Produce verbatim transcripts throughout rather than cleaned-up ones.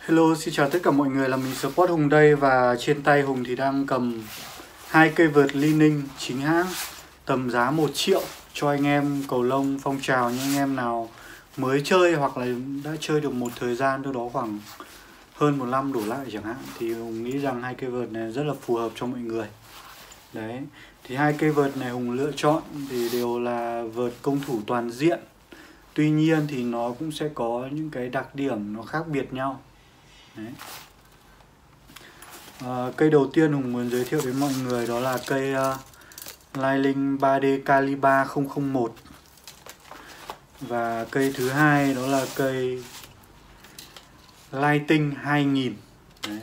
Hello, xin chào tất cả mọi người, là mình Sport Hùng đây. Và trên tay Hùng thì đang cầm hai cây vợt Li-Ning chính hãng tầm giá một triệu cho anh em cầu lông phong trào, những anh em nào mới chơi hoặc là đã chơi được một thời gian đâu đó khoảng hơn một năm đổ lại chẳng hạn, thì Hùng nghĩ rằng hai cây vợt này rất là phù hợp cho mọi người. Đấy, thì hai cây vợt này Hùng lựa chọn thì đều là vợt công thủ toàn diện. Tuy nhiên thì nó cũng sẽ có những cái đặc điểm nó khác biệt nhau. Đấy. À, cây đầu tiên Hùng muốn giới thiệu đến mọi người đó là cây uh, Li-Ning ba D Calibre không không một. Và cây thứ hai đó là cây Lighting hai nghìn. Đấy.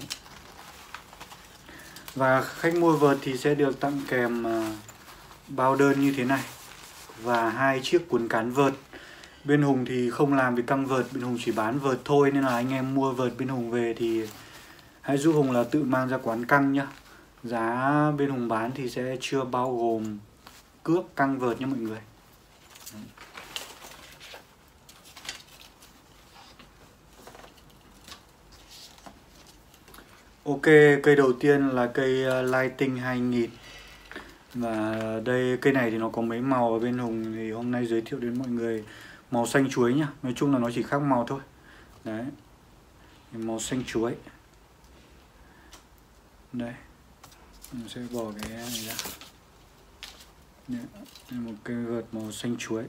Và khách mua vợt thì sẽ được tặng kèm uh, bao đơn như thế này và hai chiếc cuốn cán vợt. Bên Hùng thì không làm về căng vợt, bên Hùng chỉ bán vợt thôi, nên là anh em mua vợt bên Hùng về thì hãy giúp Hùng là tự mang ra quán căng nhá. Giá bên Hùng bán thì sẽ chưa bao gồm cước căng vợt nha mọi người. Ok, cây đầu tiên là cây Lighting hai nghìn. Và đây cây này thì nó có mấy màu, ở bên Hùng thì hôm nay giới thiệu đến mọi người màu xanh chuối nhá. Nói chung là nó chỉ khác màu thôi. Đấy, màu xanh chuối. Đây, mình sẽ bỏ cái này ra. Đây là một cây vợt màu xanh chuối,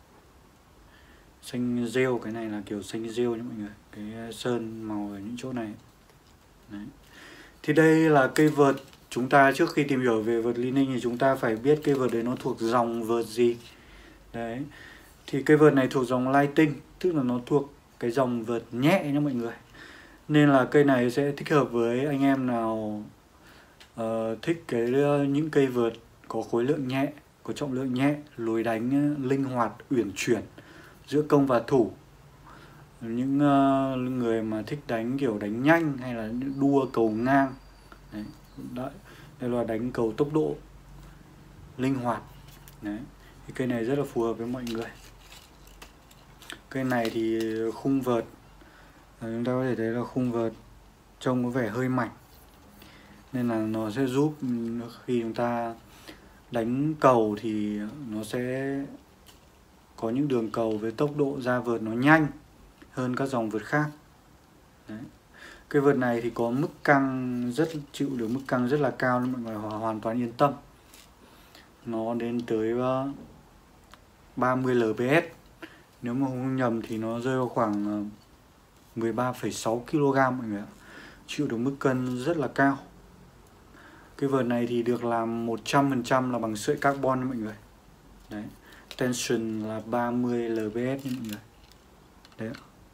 xanh rêu. Cái này là kiểu xanh rêu nha mọi người, cái sơn màu ở những chỗ này. Đấy. Thì đây là cây vợt. Chúng ta trước khi tìm hiểu về vợt Li-Ning thì chúng ta phải biết cây vợt đấy nó thuộc dòng vợt gì. Đấy, thì cây vợt này thuộc dòng Lighting, tức là nó thuộc cái dòng vợt nhẹ nha mọi người. Nên là cây này sẽ thích hợp với anh em nào uh, thích cái những cây vợt có khối lượng nhẹ, có trọng lượng nhẹ, lối đánh linh hoạt, uyển chuyển giữa công và thủ. Những uh, người mà thích đánh kiểu đánh nhanh hay là đua cầu ngang. Đấy, đấy, đây là đánh cầu tốc độ linh hoạt. Đấy, thì cây này rất là phù hợp với mọi người. Cây này thì khung vợt, chúng ta có thể thấy là khung vợt trông có vẻ hơi mảnh, nên là nó sẽ giúp khi chúng ta đánh cầu thì nó sẽ có những đường cầu với tốc độ ra vợt nó nhanh hơn các dòng vợt khác. Đấy. Cái vợt này thì có mức căng rất chịu được mức căng rất là cao nên mọi người hoàn toàn yên tâm. Nó đến tới ba mươi lb s. Nếu mà không nhầm thì nó rơi vào khoảng mười ba phẩy sáu ki lô gam mọi người ạ. Chịu được mức cân rất là cao. Cái vợt này thì được làm một trăm phần trăm là bằng sợi carbon nha mọi người. Đấy. Tension là ba mươi lb s nha mọi người. Đấy.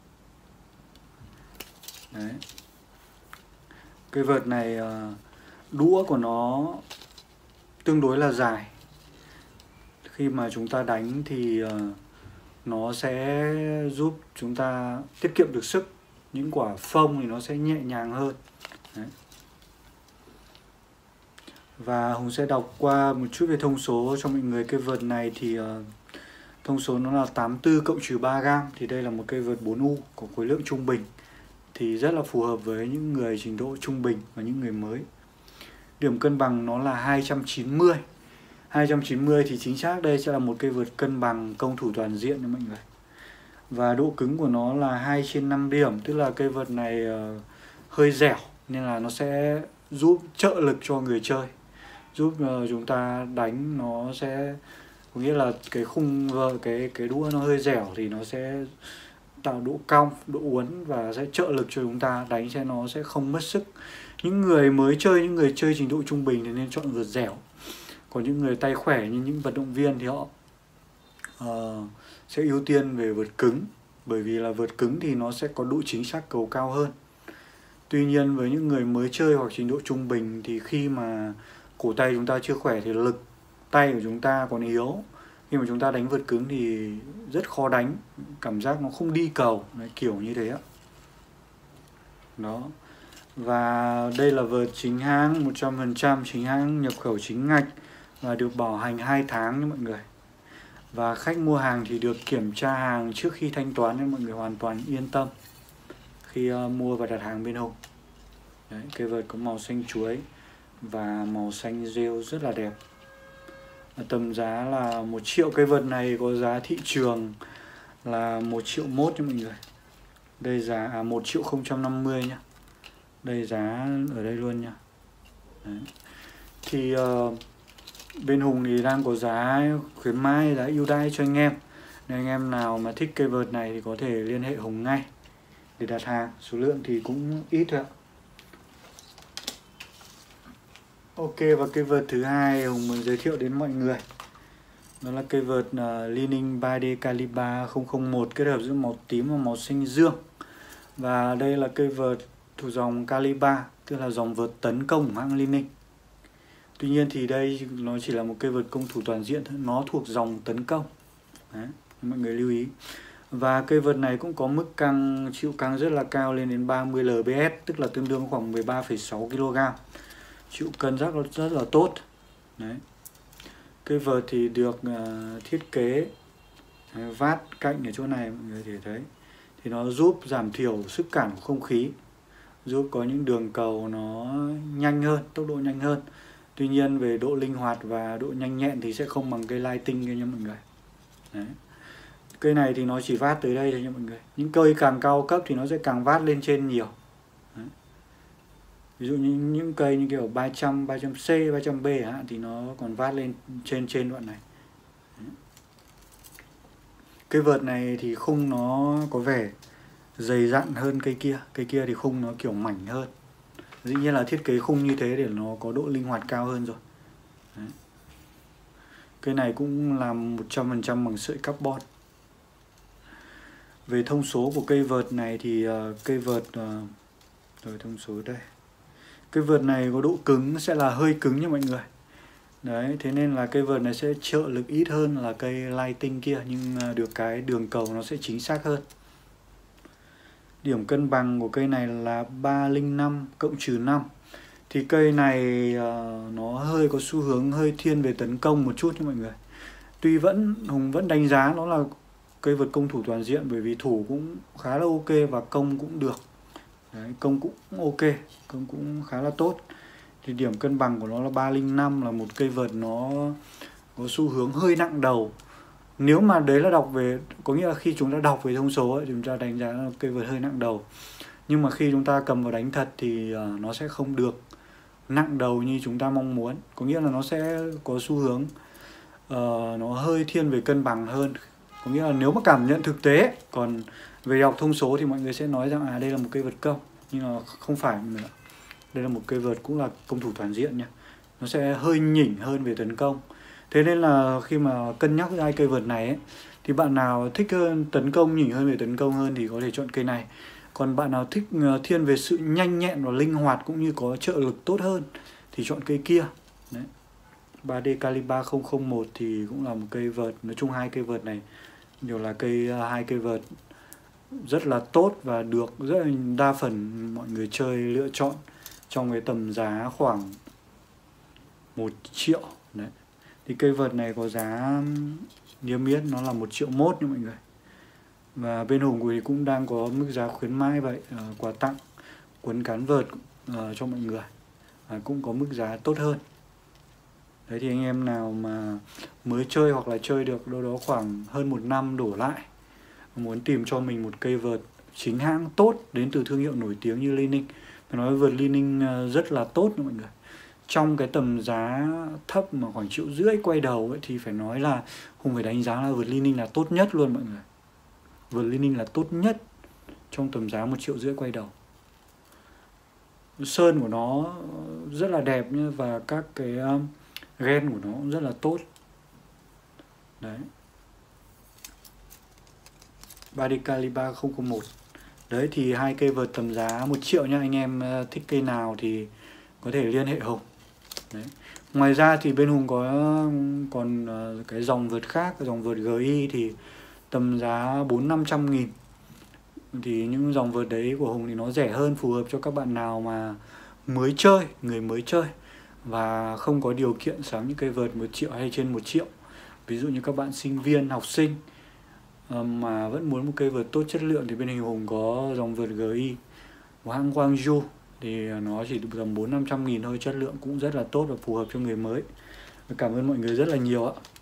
Đấy. Cái vợt này đũa của nó tương đối là dài. Khi mà chúng ta đánh thì nó sẽ giúp chúng ta tiết kiệm được sức. Những quả phông thì nó sẽ nhẹ nhàng hơn. Đấy. Và Hùng sẽ đọc qua một chút về thông số cho mọi người. Cây vợt này thì uh, thông số nó là tám mươi tư cộng trừ ba gam. Thì đây là một cây vợt bốn U có khối lượng trung bình, thì rất là phù hợp với những người trình độ trung bình và những người mới. Điểm cân bằng nó là hai trăm chín mươi. hai trăm chín mươi thì chính xác đây sẽ là một cây vợt cân bằng công thủ toàn diện nha mọi người. Và độ cứng của nó là hai trên năm điểm, tức là cây vợt này uh, hơi dẻo nên là nó sẽ giúp trợ lực cho người chơi, giúp uh, chúng ta đánh nó sẽ có nghĩa là cái khung vợt, cái cái đũa nó hơi dẻo thì nó sẽ tạo độ cong, độ uốn và sẽ trợ lực cho chúng ta đánh cho nó sẽ không mất sức. Những người mới chơi, những người chơi trình độ trung bình thì nên chọn vợt dẻo. Còn những người tay khỏe như những vận động viên thì họ uh, sẽ ưu tiên về vợt cứng, bởi vì là vợt cứng thì nó sẽ có độ chính xác cầu cao hơn. Tuy nhiên với những người mới chơi hoặc trình độ trung bình thì khi mà cổ tay chúng ta chưa khỏe thì lực tay của chúng ta còn yếu. Khi mà chúng ta đánh vợt cứng thì rất khó đánh, cảm giác nó không đi cầu, đấy, kiểu như thế á. Đó. Và đây là vợt chính hãng một trăm phần trăm, chính hãng nhập khẩu chính ngạch và được bảo hành hai tháng nha mọi người. Và khách mua hàng thì được kiểm tra hàng trước khi thanh toán nên mọi người hoàn toàn yên tâm. khi uh, mua và đặt hàng bên Hùng. Đấy, cây vợt có màu xanh chuối và màu xanh rêu rất là đẹp. Tầm giá là một triệu. Cây vợt này có giá thị trường là một triệu mốt nha mọi người. Đây giá à, một triệu không trăm năm mươi nhá. Đây giá ở đây luôn nha. Đấy. Thì uh, bên Hùng thì đang có giá khuyến mãi, giá ưu đãi cho anh em. Nên anh em nào mà thích cây vợt này thì có thể liên hệ Hùng ngay để đặt hàng. Số lượng thì cũng ít thôi ạ. Ok, và cây vợt thứ hai Hùng muốn giới thiệu đến mọi người, đó là cây vợt uh, Li-Ning ba D Calibre không không một kết hợp giữa màu tím và màu xanh dương. Và đây là cây vợt thuộc dòng Calibre, tức là dòng vợt tấn công của hãng Li-Ning. Tuy nhiên thì đây nó chỉ là một cây vợt công thủ toàn diện thôi, nó thuộc dòng tấn công. Đấy, mọi người lưu ý. Và cây vợt này cũng có mức căng, chịu căng rất là cao, lên đến ba mươi lb s, tức là tương đương khoảng mười ba phẩy sáu ki lô gam. Chịu cân rất là, rất là tốt. Đấy. Cây vợt thì được uh, thiết kế đấy, vát cạnh ở chỗ này mọi người thể thấy. Thì nó giúp giảm thiểu sức cản của không khí, giúp có những đường cầu nó nhanh hơn, tốc độ nhanh hơn. Tuy nhiên về độ linh hoạt và độ nhanh nhẹn thì sẽ không bằng cây Lighting kia nha mọi người. Đấy. Cây này thì nó chỉ vát tới đây thôi nha mọi người. Những cây càng cao cấp thì nó sẽ càng vát lên trên nhiều. Đấy. Ví dụ như những cây như kiểu ba trăm, ba trăm C, ba trăm B hạn thì nó còn vát lên trên trên đoạn này. Đấy. Cây vợt này thì khung nó có vẻ dày dặn hơn cây kia. Cây kia thì khung nó kiểu mảnh hơn. Dĩ nhiên là thiết kế khung như thế để nó có độ linh hoạt cao hơn rồi. Đấy. Cây này cũng làm một trăm phần trăm bằng sợi carbon. Về thông số của cây vợt này thì uh, cây vợt uh, rồi thông số đây. Cây vợt này có độ cứng sẽ là hơi cứng nha mọi người. Đấy, thế nên là cây vợt này sẽ trợ lực ít hơn là cây Lighting kia, nhưng uh, được cái đường cầu nó sẽ chính xác hơn. Điểm cân bằng của cây này là ba không năm cộng trừ năm. Thì cây này uh, nó hơi có xu hướng hơi thiên về tấn công một chút nha mọi người. Tuy vẫn Hùng vẫn đánh giá nó là cây vợt công thủ toàn diện, bởi vì thủ cũng khá là ok và công cũng được. Đấy, công cũng ok, công cũng khá là tốt. Thì điểm cân bằng của nó là ba không năm, là một cây vợt nó có xu hướng hơi nặng đầu. Nếu mà đấy là đọc về, có nghĩa là khi chúng ta đọc về thông số ấy, chúng ta đánh giá là cây vợt hơi nặng đầu. Nhưng mà khi chúng ta cầm vào đánh thật thì uh, nó sẽ không được nặng đầu như chúng ta mong muốn. Có nghĩa là nó sẽ có xu hướng uh, nó hơi thiên về cân bằng hơn. Có nghĩa là nếu mà cảm nhận thực tế, còn về đọc thông số thì mọi người sẽ nói rằng à đây là một cây vợt công. Nhưng mà không phải nữa. Đây là một cây vợt cũng là công thủ toàn diện nha. Nó sẽ hơi nhỉnh hơn về tấn công. Thế nên là khi mà cân nhắc hai cây vợt này ấy, thì bạn nào thích hơn tấn công, nhỉnh hơn về tấn công hơn thì có thể chọn cây này. Còn bạn nào thích thiên về sự nhanh nhẹn và linh hoạt cũng như có trợ lực tốt hơn thì chọn cây kia. Đấy. ba D Calibre không không một thì cũng là một cây vợt. Nói chung hai cây vợt này đều là cây hai cây vợt rất là tốt và được rất là đa phần mọi người chơi lựa chọn trong cái tầm giá khoảng một triệu. Đấy. Thì cây vợt này có giá niêm yết nó là một triệu mốt nha mọi người. Và bên Hùng thì cũng đang có mức giá khuyến mãi vậy, uh, quà tặng quấn cán vợt uh, cho mọi người uh, cũng có mức giá tốt hơn. Đấy, thì anh em nào mà mới chơi hoặc là chơi được đâu đó khoảng hơn một năm đổ lại, muốn tìm cho mình một cây vợt chính hãng tốt đến từ thương hiệu nổi tiếng như Li-Ning. Phải nói vợt Li-Ning uh, rất là tốt nha mọi người. Trong cái tầm giá thấp mà khoảng triệu rưỡi quay đầu ấy, thì phải nói là Hùng phải đánh giá là vợt Li-Ning là tốt nhất luôn mọi người. Vợt Li-Ning là tốt nhất trong tầm giá một triệu rưỡi quay đầu. Sơn của nó rất là đẹp nhá, và các cái um, gen của nó cũng rất là tốt. Đấy. ba D Calibre không không một. Đấy thì hai cây vợt tầm giá một triệu nha. Anh em uh, thích cây nào thì có thể liên hệ Hùng. Đấy. Ngoài ra thì bên Hùng có còn uh, cái dòng vợt khác, cái dòng vợt G I thì tầm giá bốn năm trăm nghìn. Thì những dòng vợt đấy của Hùng thì nó rẻ hơn, phù hợp cho các bạn nào mà mới chơi, người mới chơi và không có điều kiện sắm những cây vợt một triệu hay trên một triệu. Ví dụ như các bạn sinh viên, học sinh uh, mà vẫn muốn một cây vợt tốt chất lượng thì bên Hình Hùng có dòng vợt giê i của hãng Guangzhou, thì nó chỉ tầm bốn năm trăm nghìn thôi, chất lượng cũng rất là tốt và phù hợp cho người mới. Cảm ơn mọi người rất là nhiều ạ.